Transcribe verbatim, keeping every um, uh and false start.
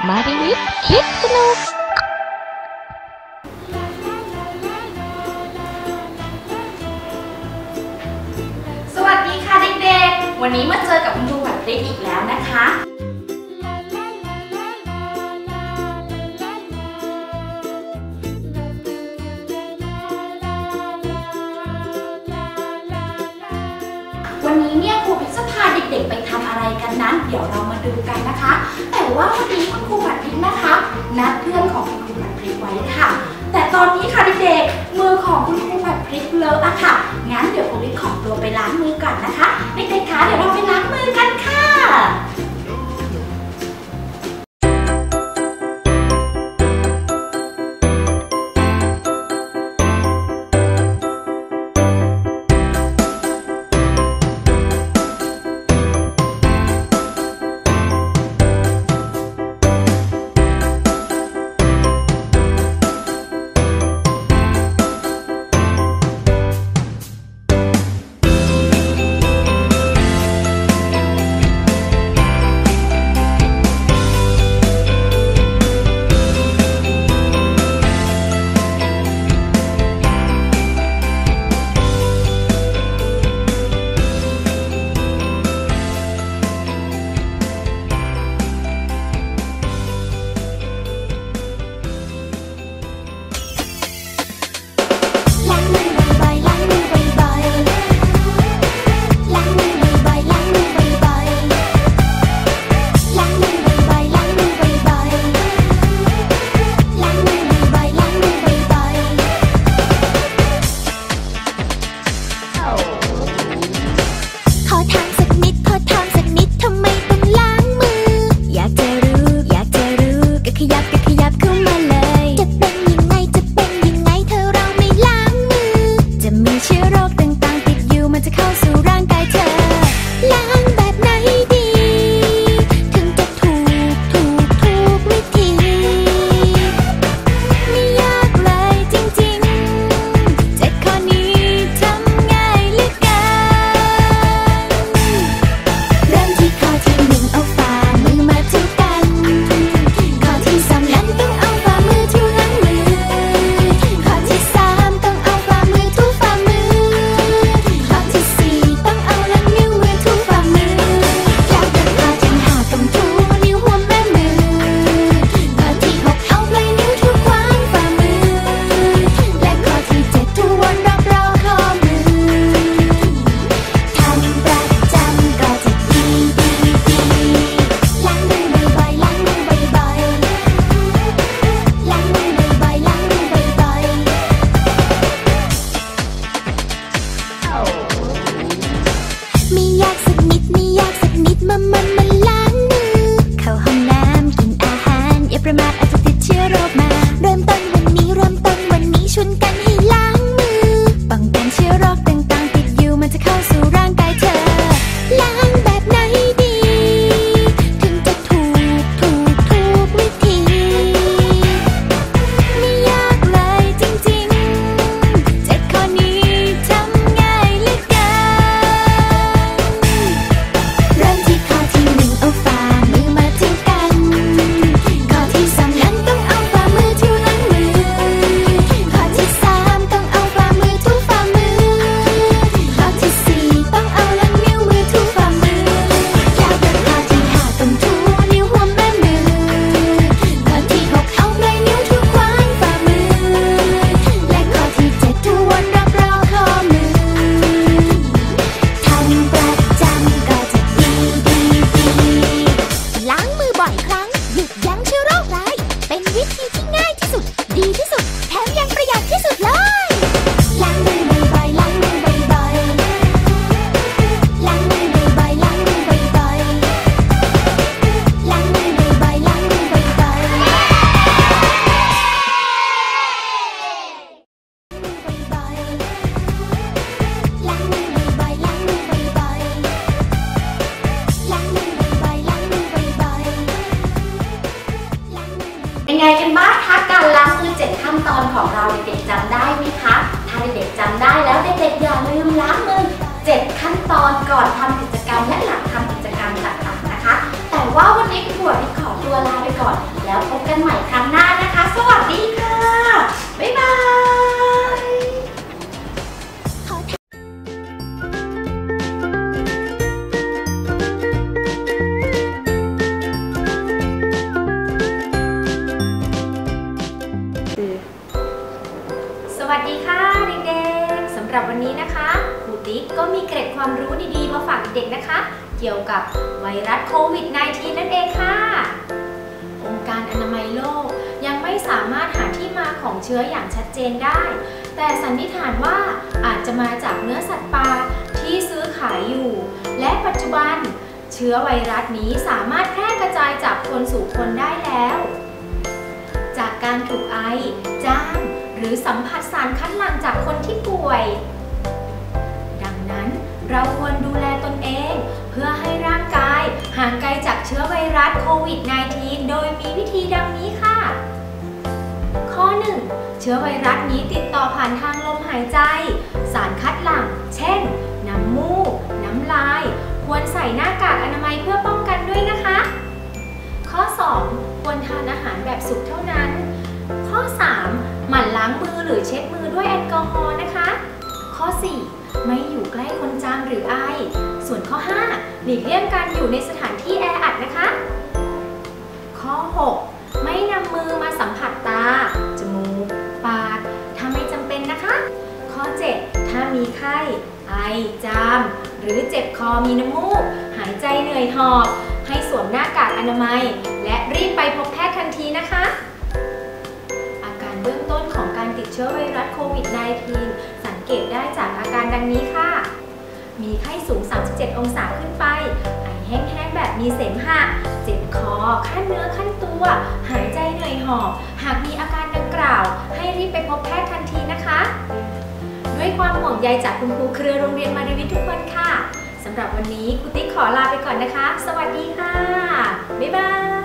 มาริวิทคิดสนุกสวัสดีค่ะเด็กๆวันนี้มาเจอกับคุณครูหวัดเล็กอีกแล้วนะคะวันนี้เนี่ยครูพิชพาเด็กๆไปทำอะไรกันนั้นเดี๋ยวเรามาดูกันนะคะแต่ว่าวันนี้คุณครูหวัดเล็กนะคะนัดเพื่อนของคุณครูหวัดเล็กไว้ค่ะแต่ตอนนี้ค่ะเด็กๆมือของคุณครูหวัดเล็กเลอะอะค่ะงั้นเดี๋ยวครูพิชขอตัวไปล้างมือก่อนนะคะเด็กๆคะเดี๋ยวเราไปล้างมือกันค่ะเป็นไงกันบ้างคะการล้างมือเจ็ดขั้นตอนของเราเด็กๆจำได้ไหมคะถ้าเด็กๆจำได้แล้วเด็กๆอย่าลืมล้างมือเจ็ดขั้นตอนก่อนทำกิจกรรมและหลังทำกิจกรรมต่างๆนะคะแต่ว่าวันนี้คุณครูขอตัวลาไปก่อนรู้ดีๆมาฝากเด็กๆนะคะเกี่ยวกับไวรัสโควิด สิบเก้า นั่นเองค่ะองค์การอนามัยโลกยังไม่สามารถหาที่มาของเชื้ออย่างชัดเจนได้แต่สันนิษฐานว่าอาจจะมาจากเนื้อสัตว์ป่าที่ซื้อขายอยู่และปัจจุบันเชื้อไวรัสนี้สามารถแพร่กระจายจากคนสู่คนได้แล้วจากการถูกไอจามหรือสัมผัสสารคัดหลั่งจากคนที่ป่วยดังนั้นเราควรดูแลตนเองเพื่อให้ร่างกายห่างไกลจากเชื้อไวรัสโควิด สิบเก้า โดยมีวิธีดังนี้ค่ะข้อ หนึ่ง เชื้อไวรัสนี้ติดต่อผ่านทางลมหายใจสารคัดหลั่งเช่นน้ำมูกน้ำลายควรใส่หน้ากากอนามัยเพื่อป้องกันด้วยนะคะข้อ สอง ควรทานอาหารแบบสุกเท่านั้นข้อ สาม หมั่นล้างมือหรือเช็ดมือด้วยแอลกอฮอล์นะคะข้อ สี่ ไม่อยู่ใกล้คนจามหรือไอส่วนข้อ ห้า หลีกเลี่ยงการอยู่ในสถานที่แออัดนะคะข้อ หก ไม่นำมือมาสัมผัสตาจมูกปากถ้าไม่จำเป็นนะคะข้อ เจ็ด ถ้ามีไข้ไอจามหรือเจ็บคอมีน้ำมูกหายใจเหนื่อยหอบให้สวมหน้ากากอนามัยและรีบไปพบแพทย์ทันทีนะคะอาการเบื้องต้นของการติดเชื้อไวรัสโควิด สิบเก้า สังเกตได้จากอาการดังนี้ค่ะมีไข้สูง สามสิบเจ็ด องศาขึ้นไปไอแห้งๆแบบมีเสมหะเจ็บคอขั้นเนื้อขั้นตัวหายใจเหนื่อยหอบหากมีอาการดังกล่าวให้รีบไปพบแพทย์ทันทีนะคะด้วยความห่วงใยจากคุณครูเครือโรงเรียนมารีวิทย์ทุกคนค่ะสำหรับวันนี้ครูติ๊กขอลาไปก่อนนะคะสวัสดีค่ะบ๊ายบาย